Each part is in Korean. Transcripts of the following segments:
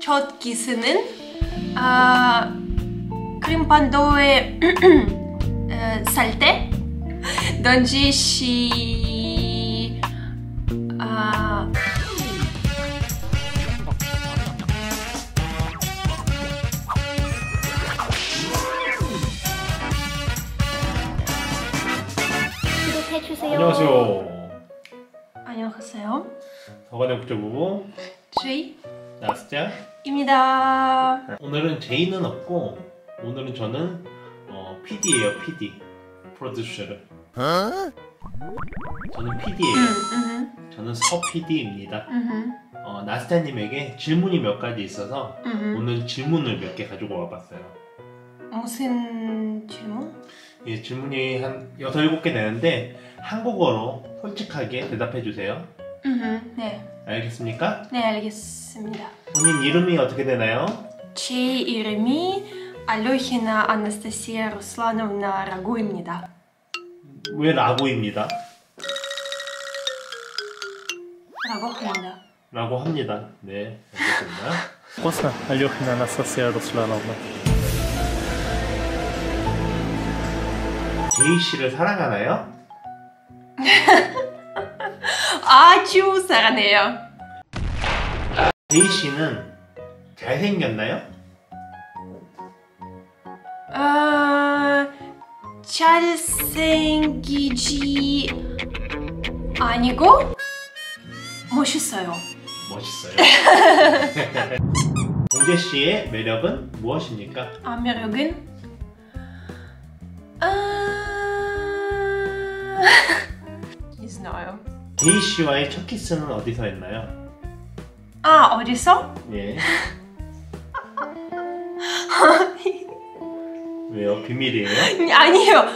첫 키스는 크림반도에 살 때 던지시 구독해주세요. 안녕하세요. 안녕하세요. 서간의 국제부부 제이 나스자입니다. 오늘은 제이는 없고 오늘은 저는 PD예요. PD 프로듀서를. 저는 PD예요. 저는 서 PD입니다. 나스자님에게 질문이 몇 가지 있어서 오늘 질문을 몇 개 가지고 와봤어요. 무슨 질문? 예, 질문이 한 6, 7개 되는데 한국어로 솔직하게 대답해 주세요. 네. 알겠습니까? 네, 알겠습니다. 본인 이름이 어떻게 되나요? 제 이름이 알로히나 아나스타시아 루슬라novna 라고입니다. 왜 라고입니다? 라고 합니다. 라고 합니다. 네, 알겠습니다. Вкусно, Алёхина Анастасия Руслановна. 제이 씨를 사랑하나요? 아주 사랑해요. 제이 씨는 잘생겼나요? 잘생기지 아니고 멋있어요. 멋있어요. 봉재 씨의 매력은 무엇입니까? 매력은 не знаю. 제이 씨와의 첫 키스는 어디서 했나요? 어디서? 예. 왜요? 비밀이에요? 아니요.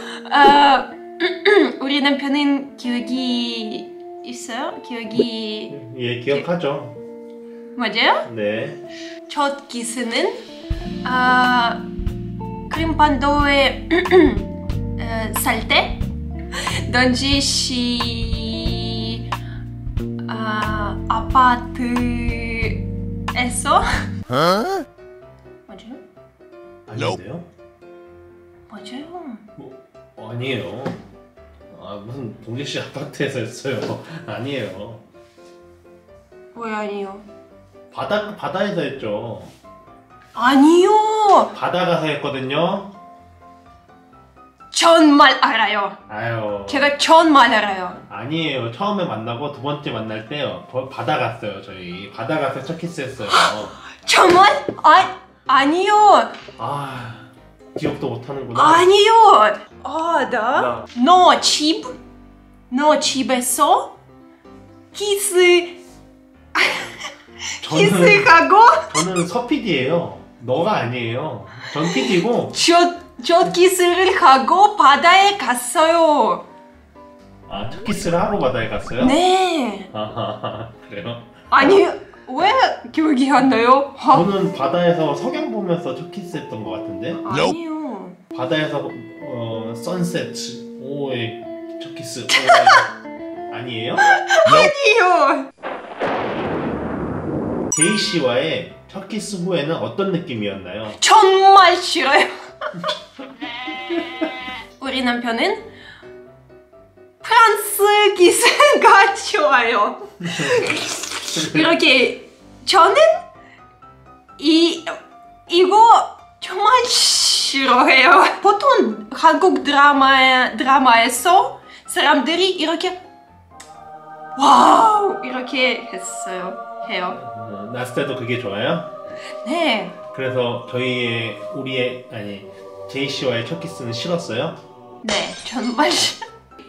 우리 남편은 기억이 있어요? 기억이 예, 기억하죠. 맞아요? 네. 첫 키스는 크림반도에 살 때 던지시 아파트에서 맞아요? 아닌데요? 맞아요. 아니에요. 무슨 봉재 씨 아파트에서 했어요. 아니에요. 왜 아니요? 바다에서 했죠. 아니요. 바다 가서 했거든요. 정말 알아요. 아유. 제가 정말 알아요. 아니에요. 처음에 만나고 두 번째 만날 때 바다 갔어요. 저희 바다 가서 첫 키스했어요. 정말? 아니요. 기억도 못하는구나. 아니요. 너 집에서 키스하고 저는 서 PD예요. 너가 아니에요. 전 PD고. 저 키스를 하고 바다에 갔어요. 첫 키스를 하고 바다에 갔어요? 네. 그래요? 아니 왜 기억이 안 나요? 저는 바다에서 석양 보면서 첫 키스했던 것 같은데? 아니요. 바다에서 선셋 오후에 첫 키스 아니에요? 아니요. 제이 씨와의 첫 키스 후에는 어떤 느낌이었나요? 정말 싫어요. 우리 남편은 프랑스 기스가 좋아요. 이렇게 저는 이거 정말 싫어해요. 보통 한국 드라마에서 사람들이 이렇게 와우 이렇게 해요. 나스테도 그게 좋아요? 네. 그래서 우리의 제이 씨와의 첫 키스는 싫었어요? 네, 정말 싫어.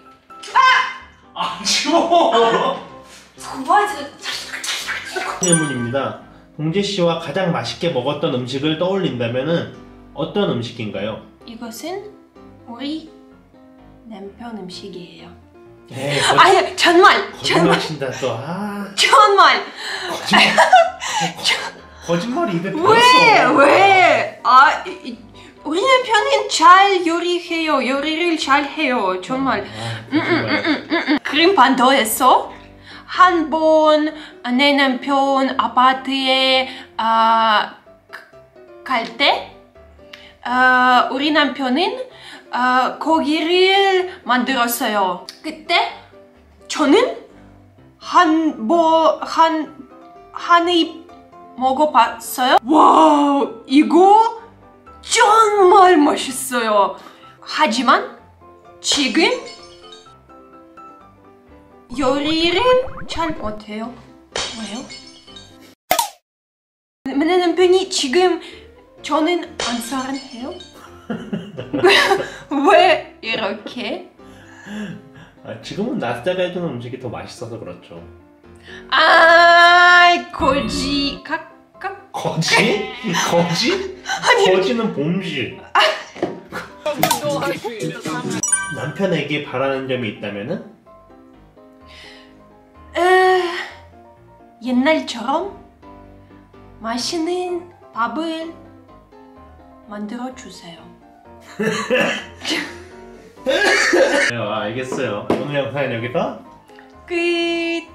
치워! 맞아. 질문입니다. 봉재 씨와 가장 맛있게 먹었던 음식을 떠올린다면은 어떤 음식인가요? 이것은 우리 남편 음식이에요. 에이, 아니 정말 거짓말 친다 또. 정말 거짓말이 입에 붙었어. 왜? 우리 남편은 잘 요리를 잘 해요. 정말. 크림반도에서 한 번 내 남편 아파트에 갈 때 우리 남편은 고기를 만들었어요. 그때 저는 한 입 먹어봤어요. 와우, 이거 정말 맛있어요. 하지만 지금 요리를 잘 못해요. 왜요? 내 남편이 지금 저는 안 사랑해요? 왜 이렇게? 지금은 나스다가 해주는 음식이 더 맛있어서 그렇죠. 거지. 거지? 거지? 거지는 봄실. 남편에게 바라는 점이 있다면은? 옛날처럼 맛있는 밥을 만들어 주세요. 네, 알겠어요. 오늘 영상은 여기서 끝.